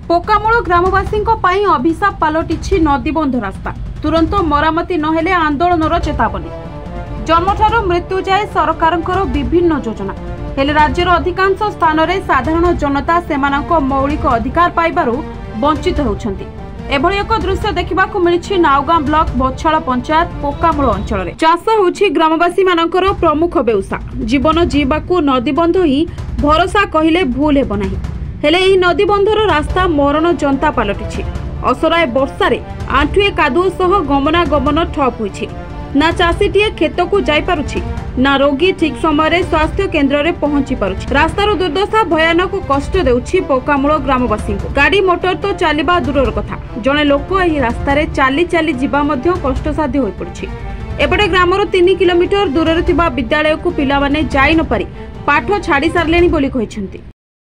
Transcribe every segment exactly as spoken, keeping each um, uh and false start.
पोकामूल ग्रामवासी अभिशाप पलटि नदीबंध रास्ता तुरंत मरामती नहेले आंदोलन चेतावनी। जन्मठार मृत्यु जाए सरकार विभिन्न योजना हेले राज्यर अधिकांश स्थान में साधारण जनता सेमानक मौलिक अधिकार पाइबारु वंचित होउछंती। एभली एक दृश्य देखा मिली नाउगां ब्लॉक बछाल पंचायत पोकामूल अंचल में। चाष होउछि ग्रामवासी मानकर प्रमुख व्यवसाय। जीवन जीवाकू नदीबंध ही भरोसा कहिले भूल हेब नाही। हेले एही नदीबंधर रास्ता मरण जनता पलटि। असराय वर्षारे आंठुए कादुओ सह गमनागमन ठप होइछि। ना चाषीटीए खेत को जाई पारुछि ना रोगी ठीक समय स्वास्थ्य केन्द्र में पहुंची पारुछि। रास्तार दुर्दशा भयानक कष्ट देउछि पोकामूल ग्रामवासी को। गाड़ी मोटर तो चलवा दूर कथा जड़े लोक एही रास्तार चाली चाली जीवा मध्य कष्टसाध्य होई पड़छि। एपटे ग्रामर तीन किलोमीटर दूर थिबा विद्यालय को पिला माने जाई न पारि पाठ छाड़ी सारलेनी बोली कहिसेंती।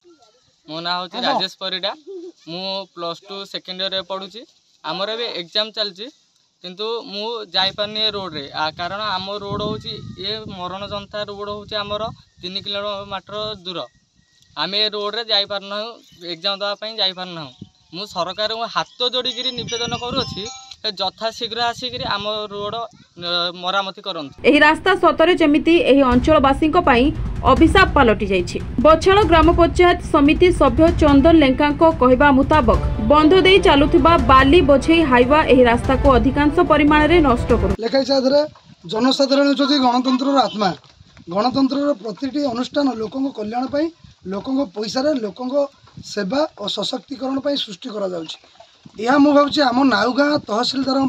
मो ना होची राजेश परिडा। मु प्लस टू सेकेंड ईयर रे पढुची। हमर एबे एग्जाम चलची किंतु मु जाई पारनी रोड रे आ कारण आम रोड होची ए मरण जनता रोड होची हमर तीन किलोमीटर दूर। आमे रोड रे जाई पारना एग्जाम दवा पई जाई पारना। मु सरकार हाथ जोड़ी करी निवेदन करूछि जथा शीघ्र आसिक आम रोड मरामती करंत। एही रास्ता सतरे जेमिति एही अंचलवासी अभिशाप पलटि जाइछि। बछाल ग्राम पंचायत समिति सभ्य चंदन लेंका कहवा मुताबक बंध दे चलुथिबा बाली बोझे हाइवा एही रास्ता को अधिकांश परिमाण रे नष्ट करू। लेखाई साधरे जनसाधारण होछि गणतंत्र आत्मा। गणतंत्र प्रतिटी अनुष्ठान लोकंक कल्याण पई लोकंक पैसा रे लोकंक सेवा और सशक्तिकरण पई सृष्टि करा जाउछि। यह मु भावुछि आम नाउगां तहसिलदार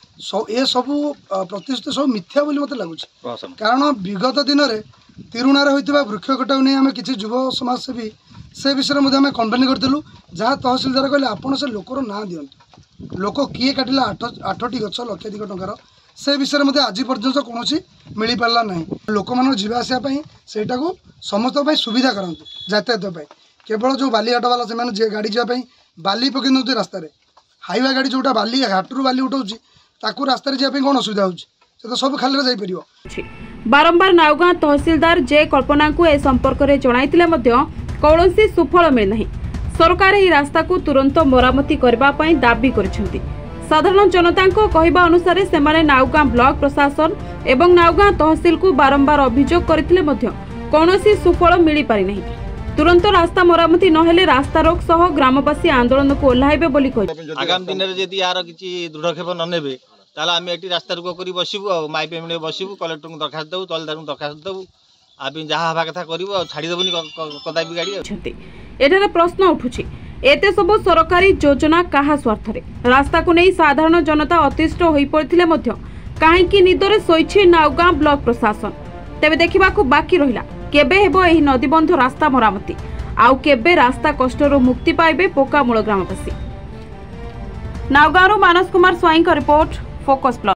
ए सबू प्रतिश्रुति सब मिथ्या बोली मत लगुच। कारण विगत दिन में तिरुणार होता वृक्ष कटाऊ नहीं आम किसी युव समाजसेवी से विषय में कम्प्लेन करूँ जहाँ तहसिलदार कहले आपड़ से लोकर ना दिंतु लोक किए काटिला आठ आठटी गछ लक्षाधिक टंकार से विषय में आज पर्यटन कौन मिल पारा ना। लोक मान जावासवाई से समस्त सुविधा करते यातायात केवल जो बालीघाट वाला से गाड़ी जावाई बाली पकड़ रास्तार हाइवा गाड़ी जोटा बाली घाटू बाली उठाऊँ ताकू रास्तार जावाई कौन असुविधा हो सब खाली जापर। बारंबार नाउगां तहसिलदार जे कल्पना को ए संपर्क में जणाइतिले मध्य कौनसी सुफल मिल नहीं। सरकार एही रास्ता को तुरंत मरामती करबा पई दाबी करिसेंती। साधारण जनता को कहबा अनुसार सेमाने नाउगां ब्लॉक प्रशासन एवं नाउगां तहसिल को बारंबार अभियोग करथिले मध्य कौनसी सुफल मिली पारि नहीं। तुरंत रास्ता मरामती नहेले रास्ता रोक सह ग्रामवासी आंदोलन को ओह्लाइबे बोली कहि। आगामी दिन रे जदि यार किछि दृढ़क्षेप न नेबे ताला आम ये रास्ता रोक कर बसबू माइ पेमेंट बसबू कलेक्टर को दरखास्त देवु तहसीलदार को दरखास्त देवु आप जहाँ हवा कथा करूँ छाड़देबुनि कदापि गाड़ी। एठारे प्रश्न उठुछि एते सब सरकारी योजना कहा स्वार्थ रे रास्ता को नहीं साधारण जनता अतिष्ट होई पड़थिले मध्य काहेकि निदरे सोइछि नाउगां ब्लॉक प्रशासन। तेबे देखिबाकू बाकी रहिला केबे हेबो एही नदीबंध रास्ता मरामती आउ केबे रास्ता कष्टरू मुक्ति पाइबे पोकामूल ग्रामवासी। नाउगांरू मानस कुमार स्वाईं का रिपोर्ट फोकस प्लस।